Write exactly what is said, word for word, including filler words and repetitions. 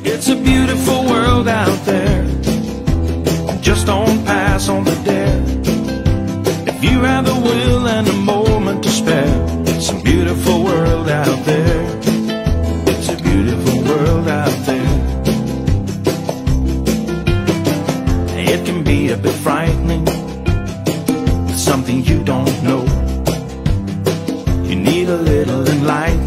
It's a beautiful world out there. Just don't pass on the dare. If you have the will and a moment to spare, it's a beautiful world out there. It's a beautiful world out there. It can be a bit frightening, something you don't know. You need a little enlightenment